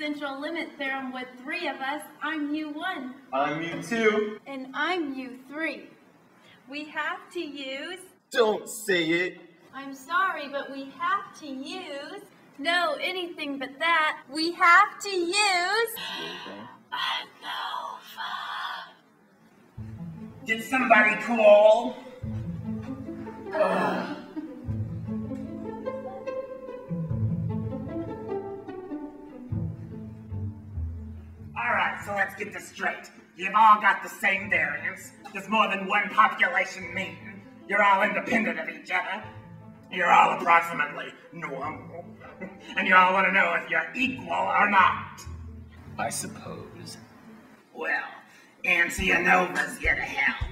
central limit theorem with 3 of us, I'm U1. I'm U2. And I'm U3. We have to use... Don't say it. I'm sorry, but we have to use... No, anything but that. We have to use... Anova. Did somebody call? Alright, so let's get this straight. You've all got the same variance. There's more than one population mean. You're all independent of each other. You're all approximately normal. And you all want to know if you're equal or not. I suppose. Well, Auntie Anova's here to help.